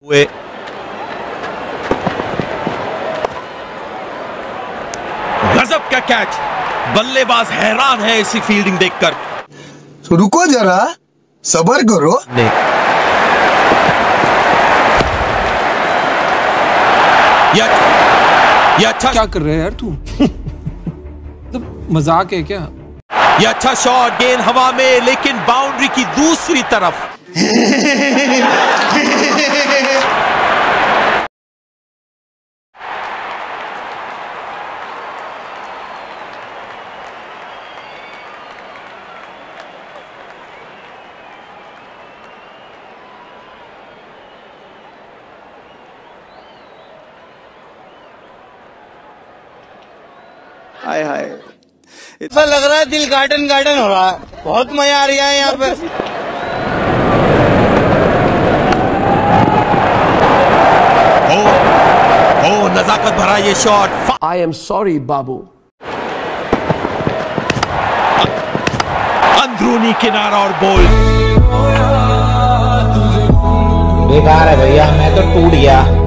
हुए गजब का कैच। बल्लेबाज हैरान है इसी फील्डिंग देखकर। रुको जरा, सब्र करो। ये अच्छा क्या कर रहे हैं यार तू? तो मजाक है क्या? ये अच्छा शॉट, गेंद हवा में लेकिन बाउंड्री की दूसरी तरफ। हाय हाय, इतना लग रहा है दिल गार्डन गार्डन हो रहा है। बहुत मजा आ रहा है यहाँ पे। ओ नजाकत भरा ये शॉट। आई एम सॉरी बाबू। अंदरूनी किनारा और बॉल बेकार है भैया, मैं तो टूट गया।